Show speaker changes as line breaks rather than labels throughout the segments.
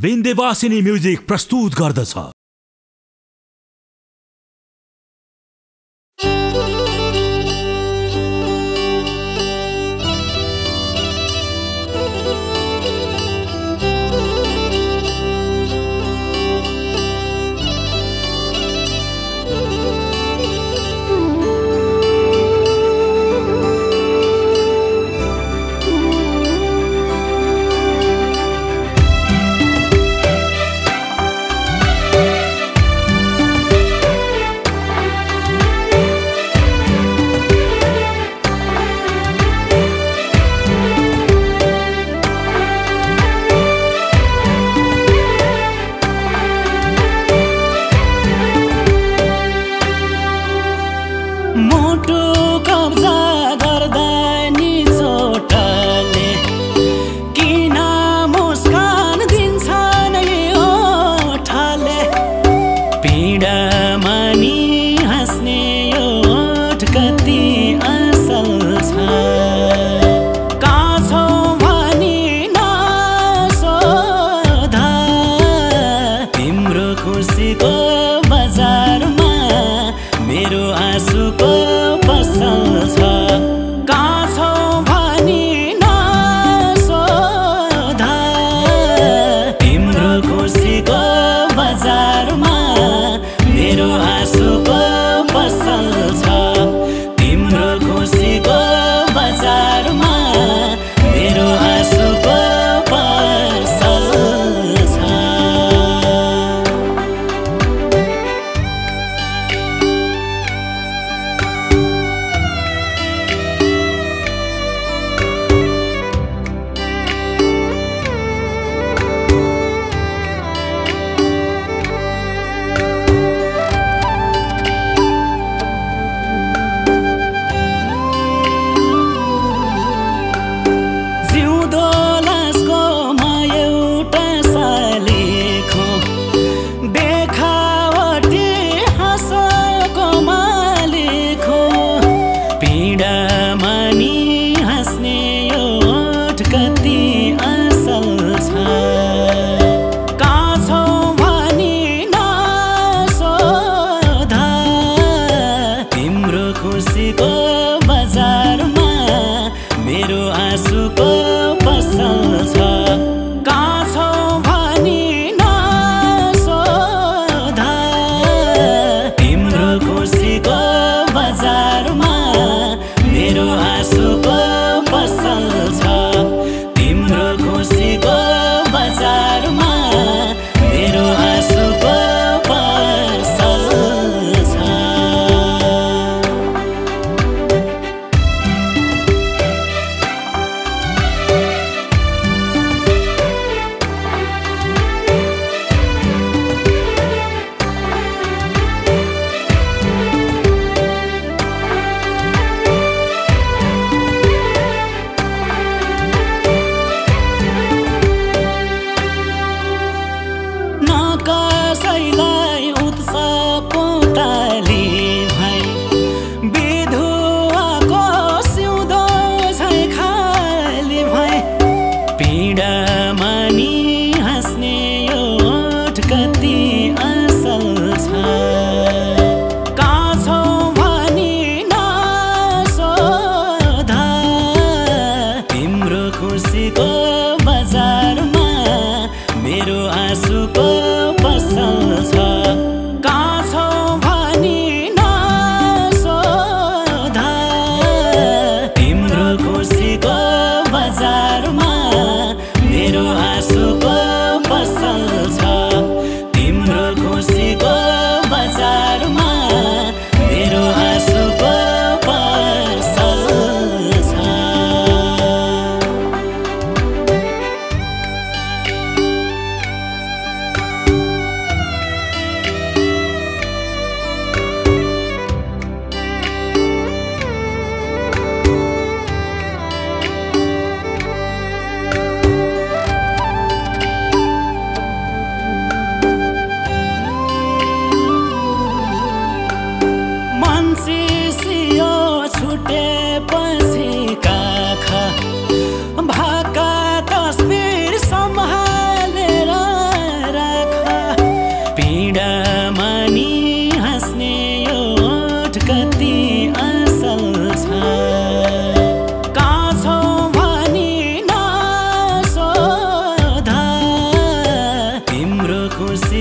Vindhyavasini music प्रस्तुत गर्दछ।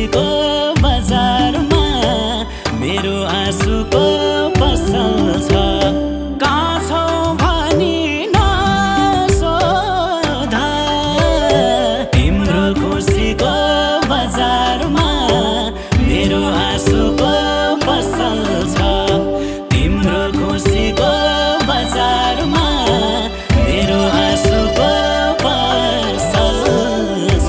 खुसीको बजारमा मेरो आँसुको पसल छ। कहाँ छौ भनी नसोध, तिम्रो खुसीको बजारमा मेरो आँसुको पसल छ। तिम्रो खुसीको बजारमा मेरो आँसुको पसल छ।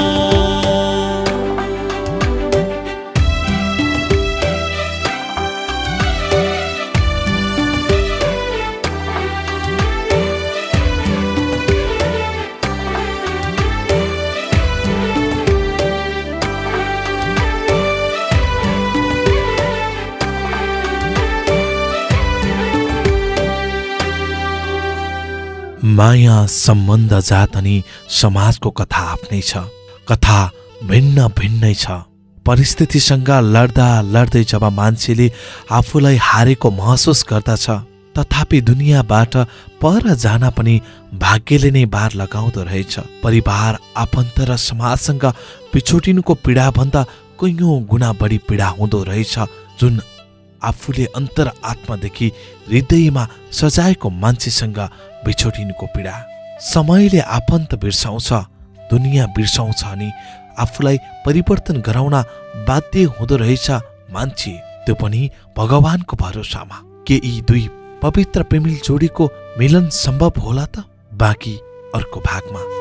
माया सम्बन्ध जात अनि समाजको कथा आफ्नै छ। कथा भिन्न भिन्नै छ। परिस्थितिसँग लड्दा लड्दै जब मान्छेले आफूलाई हारेको महसुस गर्दछ, तथापि दुनियाँबाट पर जान पनि भाग्यले नै बार लगाउँदो रहेछ। परिवार, आफन्त र समाजसँग बिछोटिनुको पीडाभन्दा कैयौं गुणा बढी पीडा हुँदो रहेछ, जुन आफूले अन्तर आत्मादेखि हृदयमा सजाएको मान्छेसँग बिछोटिनुको पीडा। समयले आफन्त बिर्साउँछ, दुनियाँ बिर्साउँछ अनि आफूलाई परिवर्तन गराउन बाध्य हुँदो रहेछ मान्छे, त्यो पनि भगवानको भरोसामा। के यी दुई पवित्र प्रेमिल जोडीको मिलन सम्भव होला त? बाँकी अर्को भागमा।